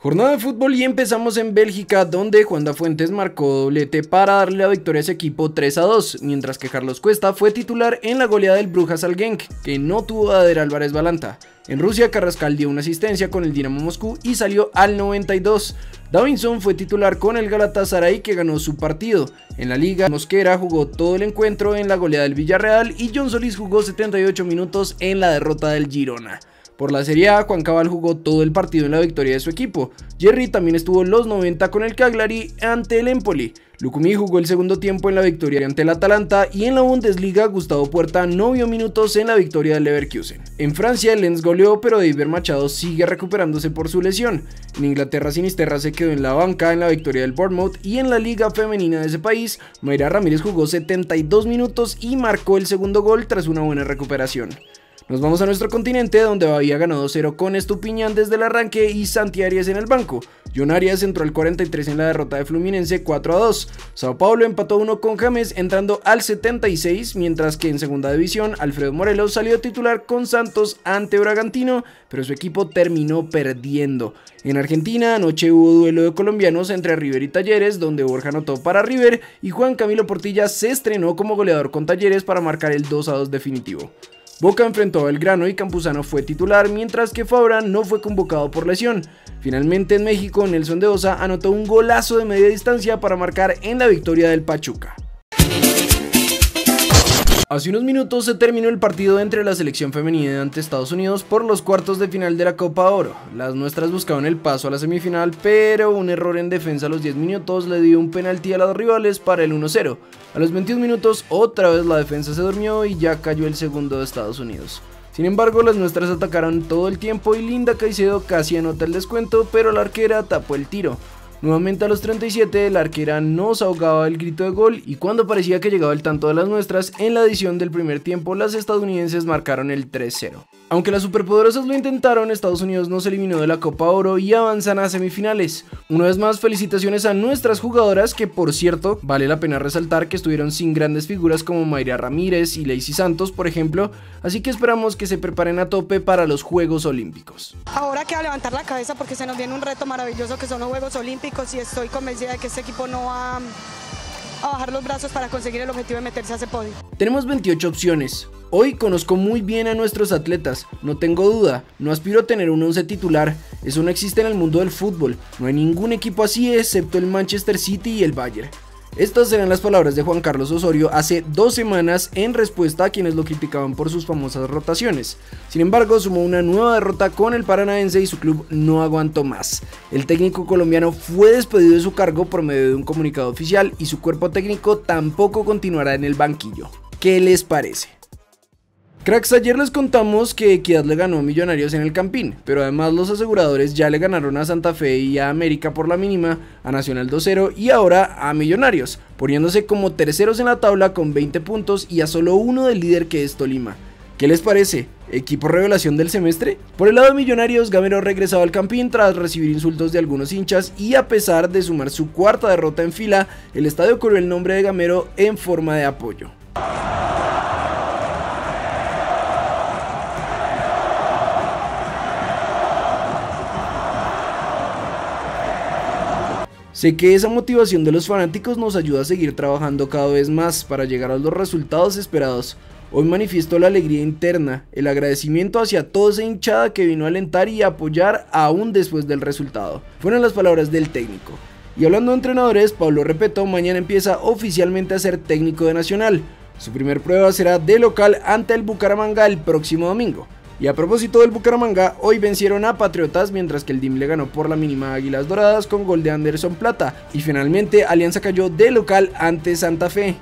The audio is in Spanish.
Jornada de fútbol y empezamos en Bélgica, donde Juan da Fuentes marcó doblete para darle la victoria a su equipo 3-2, mientras que Carlos Cuesta fue titular en la goleada del Brujas al Genk, que no tuvo a Eder Álvarez Balanta. En Rusia, Carrascal dio una asistencia con el Dinamo Moscú y salió al 92. Davinson fue titular con el Galatasaray, que ganó su partido. En la liga, Mosquera jugó todo el encuentro en la goleada del Villarreal y John Solís jugó 78 minutos en la derrota del Girona. Por la Serie A, Juan Cabal jugó todo el partido en la victoria de su equipo. Jerry también estuvo los 90 con el Cagliari ante el Empoli. Lucumí jugó el segundo tiempo en la victoria ante el Atalanta, y en la Bundesliga Gustavo Puerta no vio minutos en la victoria del Leverkusen. En Francia el Lens goleó, pero Eiber Machado sigue recuperándose por su lesión. En Inglaterra Sinisterra se quedó en la banca en la victoria del Bournemouth, y en la liga femenina de ese país Mayra Ramírez jugó 72 minutos y marcó el segundo gol tras una buena recuperación. Nos vamos a nuestro continente, donde Bahía ganó 2-0 con Estupiñán desde el arranque y Santi Arias en el banco. John Arias entró al 43 en la derrota de Fluminense 4-2. Sao Paulo empató 1 con James entrando al 76, mientras que en segunda división Alfredo Morelos salió titular con Santos ante Bragantino, pero su equipo terminó perdiendo. En Argentina anoche hubo duelo de colombianos entre River y Talleres, donde Borja anotó para River y Juan Camilo Portilla se estrenó como goleador con Talleres para marcar el 2-2 definitivo. Boca enfrentó a Belgrano y Campuzano fue titular, mientras que Fabra no fue convocado por lesión. Finalmente en México, Nelson de Osa anotó un golazo de media distancia para marcar en la victoria del Pachuca. Hace unos minutos se terminó el partido entre la selección femenina ante Estados Unidos por los cuartos de final de la Copa Oro. Las nuestras buscaban el paso a la semifinal, pero un error en defensa a los 10 minutos le dio un penalti a los rivales para el 1-0. A los 21 minutos otra vez la defensa se durmió y ya cayó el segundo de Estados Unidos. Sin embargo, las nuestras atacaron todo el tiempo y Linda Caicedo casi anota el descuento, pero la arquera tapó el tiro. Nuevamente a los 37, la arquera nos ahogaba el grito de gol, y cuando parecía que llegaba el tanto de las nuestras, en la adición del primer tiempo las estadounidenses marcaron el 3-0. Aunque las superpoderosas lo intentaron, Estados Unidos no se eliminó de la Copa Oro y avanzan a semifinales. Una vez más, felicitaciones a nuestras jugadoras, que por cierto, vale la pena resaltar que estuvieron sin grandes figuras como Mayra Ramírez y Lacey Santos, por ejemplo, así que esperamos que se preparen a tope para los Juegos Olímpicos. Ahora queda levantar la cabeza porque se nos viene un reto maravilloso que son los Juegos Olímpicos, y estoy convencida de que este equipo no va a bajar los brazos para conseguir el objetivo de meterse a ese podio. Tenemos 28 opciones. Hoy conozco muy bien a nuestros atletas, no tengo duda, no aspiro a tener un 11 titular, eso no existe en el mundo del fútbol, no hay ningún equipo así excepto el Manchester City y el Bayern. Estas eran las palabras de Juan Carlos Osorio hace 2 semanas en respuesta a quienes lo criticaban por sus famosas rotaciones. Sin embargo, sumó una nueva derrota con el Paranaense y su club no aguantó más. El técnico colombiano fue despedido de su cargo por medio de un comunicado oficial y su cuerpo técnico tampoco continuará en el banquillo. ¿Qué les parece? Cracks, ayer les contamos que Equidad le ganó a Millonarios en el Campín, pero además los aseguradores ya le ganaron a Santa Fe y a América por la mínima, a Nacional 2-0 y ahora a Millonarios, poniéndose como terceros en la tabla con 20 puntos y a solo uno del líder, que es Tolima. ¿Qué les parece? ¿Equipo revelación del semestre? Por el lado de Millonarios, Gamero regresaba al Campín tras recibir insultos de algunos hinchas, y a pesar de sumar su cuarta derrota en fila, el estadio corrió el nombre de Gamero en forma de apoyo. Sé que esa motivación de los fanáticos nos ayuda a seguir trabajando cada vez más para llegar a los resultados esperados. Hoy manifiesto la alegría interna, el agradecimiento hacia toda esa hinchada que vino a alentar y apoyar aún después del resultado. Fueron las palabras del técnico. Y hablando de entrenadores, Pablo Repeto mañana empieza oficialmente a ser técnico de Nacional. Su primer prueba será de local ante el Bucaramanga el próximo domingo. Y a propósito del Bucaramanga, hoy vencieron a Patriotas, mientras que el DIM le ganó por la mínima a Águilas Doradas con gol de Anderson Plata. Y finalmente Alianza cayó de local ante Santa Fe.